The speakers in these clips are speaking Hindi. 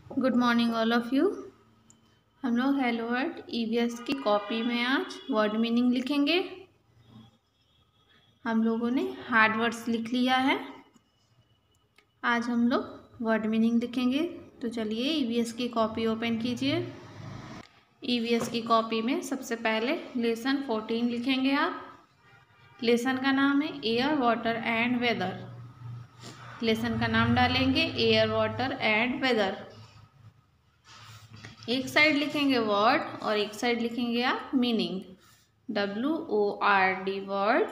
Good morning all of you. हम लोग हेलो वर्ड ईवीएस की कॉपी में आज वर्ड मीनिंग लिखेंगे। हम लोगों ने हार्ड वर्ड्स लिख लिया है। आज हम लोग वर्ड मीनिंग लिखेंगे। तो चलिए ईवीएस की कॉपी ओपन कीजिए। ईवीएस की कॉपी में सबसे पहले लेसन 14 लिखेंगे आप। लेसन का नाम है air water and weather. Lesson का नाम डालेंगे एयर वाटर एंड वेदर। एक साइड लिखेंगे वर्ड और एक साइड लिखेंगे आप meaning. WORD word,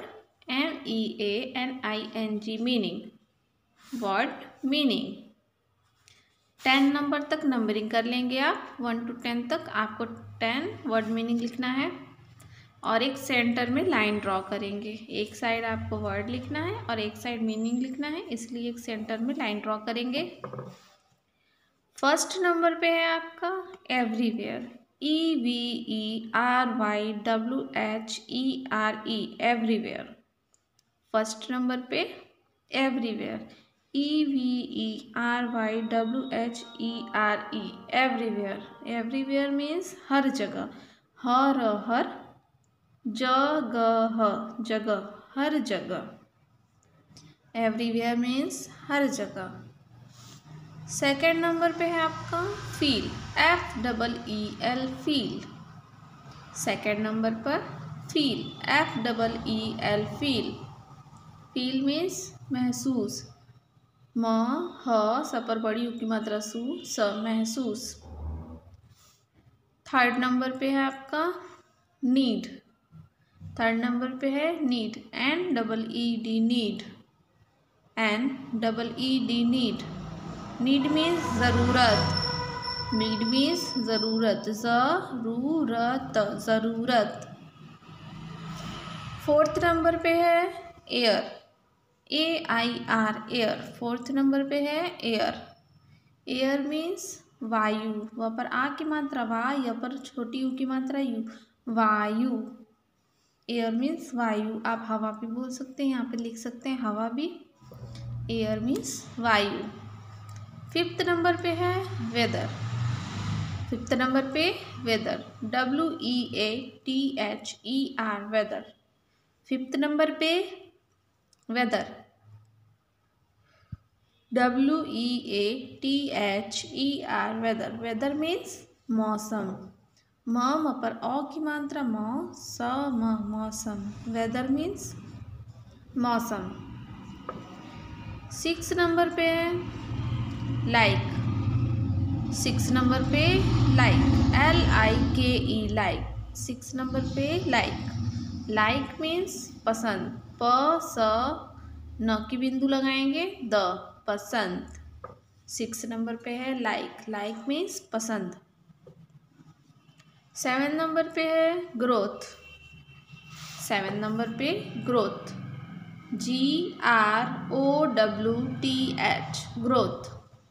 MEANING meaning. Word meaning 10 number तक नंबरिंग कर लेंगे आप। 1 to 10 तक आपको 10 वर्ड मीनिंग लिखना है और एक सेंटर में लाइन ड्रॉ करेंगे। एक साइड आपको वर्ड लिखना है और एक साइड मीनिंग लिखना है, इसलिए एक सेंटर में लाइन ड्रॉ करेंगे। फर्स्ट नंबर पे है आपका everywhere, EVERYWHERE everywhere. First number पे everywhere, EVERYWHERE everywhere. Everywhere means हर जगह, हर जगह, जगह, हर जगह। एवरीवेयर मीन्स हर जगह। सेकेंड नंबर पे है आपका feel, FEEL feel. Second number पर feel, FEEL feel. Feel means महसूस, म ह स पर बड़ी यू की मात्रा सु स, महसूस। थर्ड नंबर पे है आपका नीड। थर्ड नंबर पे है need, NEED need, NEED need. Need means ज़रूरत, नीड मीन्स ज़रूरत, ज़रूरत, ज़रूरत। फोर्थ नंबर पे है air, AIR air. Fourth number पे है एयर। एयर मीन्स वायु, वहाँ पर आ की मात्रा वा, यहाँ पर छोटी यू की मात्रा यू, वायु। एयर मीन्स वायु। आप हवा भी बोल सकते हैं, यहाँ पे लिख सकते हैं हवा भी। एयर मीन्स वायु। फिफ्थ नंबर पे है वेदर। फिफ्थ नंबर पे weather, WEATHER weather. Fifth number पे weather, WEATHER weather. Weather means मौसम, म पर औ की मात्रा म, स म, मौसम। वेदर मीन्स मौसम। सिक्स नंबर पे है लाइक। सिक्स नंबर पे like, LIKE like. Six number पे लाइक। लाइक मीन्स पसंद, प स न की बिंदु लगाएंगे, द, पसंद। सिक्स नंबर पे है लाइक, लाइक मीन्स पसंद। सेवन नंबर पे है ग्रोथ। सेवन नंबर पे growth, GROWTH growth,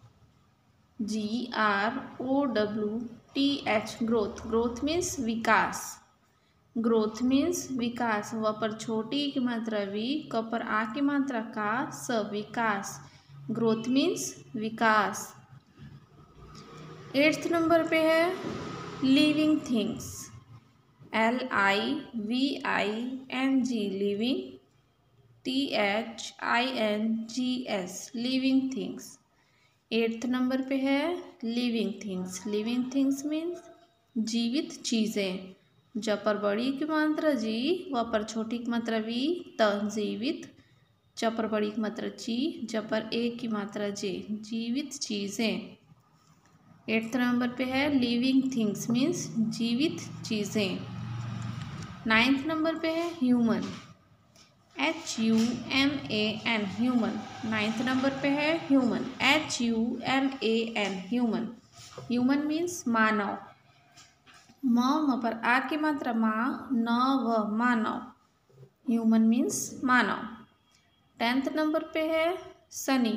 GROWTH growth. Growth means विकास, ग्रोथ मीन्स विकास। व पर छोटी की मात्रा वी, क पर आ की मात्रा का, स, विकास। ग्रोथ मीन्स विकास। एट्थ नंबर पे है living things, LIVING living, THINGS living things. Eighth number पे है living things. Living things means जीवित चीज़ें। ज पर बड़ी की मात्रा जी, व पर छोटी की मात्रा वी, त, जीवित। च पर बड़ी की मात्रा ची, ज पर ए की मात्रा जे, जीवित चीज़ें। एट्थ नंबर पे है लिविंग थिंग्स मीन्स जीवित चीज़ें। नाइन्थ नंबर पे है human, HUMAN human. Ninth number पे है human, HUMAN human. Human means मानव, म पर आ की मात्रा मा, न, व, मानव। ह्यूमन मीन्स मानव। टेंथ नंबर पे है sunny,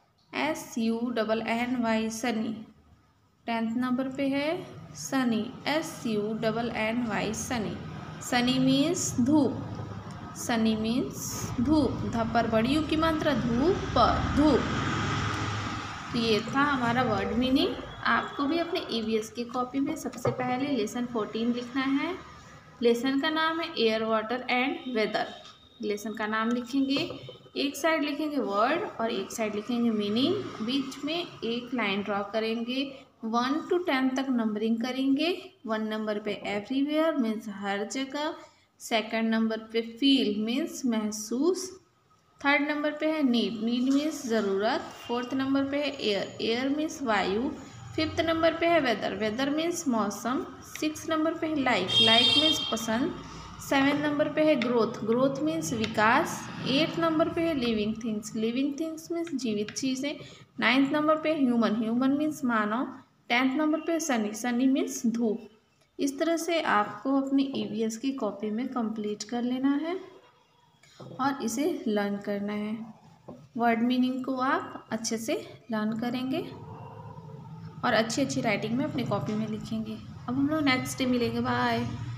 SUNNY sunny. Tenth number पे है sunny, SUNNY sunny. Sunny means धूप, सनी मीन्स धूप। ध पर बड़ी यू की मात्रा धूप, धूप। तो ये था हमारा वर्ड मीनिंग। आपको भी अपने ईवीएस की कॉपी में सबसे पहले लेसन 14 लिखना है। लेसन का नाम है air water and weather. Lesson का नाम लिखेंगे, एक साइड लिखेंगे वर्ड और एक साइड लिखेंगे मीनिंग, बीच में एक लाइन ड्रॉ करेंगे, 1 to 10 तक नंबरिंग करेंगे। 1 नंबर पे एवरीवेयर मीन्स हर जगह, सेकंड नंबर पे फील मीन्स महसूस, थर्ड नंबर पे है नीड, नीड मीन्स ज़रूरत, फोर्थ नंबर पे है एयर, एयर मीन्स वायु, फिफ्थ नंबर पे है वेदर, वेदर मीन्स मौसम, सिक्स नंबर पे है लाइक, लाइक मीन्स पसंद, सेवन नंबर पे है ग्रोथ, ग्रोथ मीन्स विकास, एट नंबर पे है living things, living things means जीवित चीज़ें, नाइन्थ नंबर पे ह्यूमन, ह्यूमन मीन्स मानव, टेंथ नंबर पे सनी, सनी मीन्स धूप। इस तरह से आपको अपनी ईवीएस की कॉपी में कंप्लीट कर लेना है और इसे लर्न करना है। वर्ड मीनिंग को आप अच्छे से लर्न करेंगे और अच्छी अच्छी राइटिंग में अपनी कॉपी में लिखेंगे। अब हम लोग नेक्स्ट डे मिलेंगे। बाय।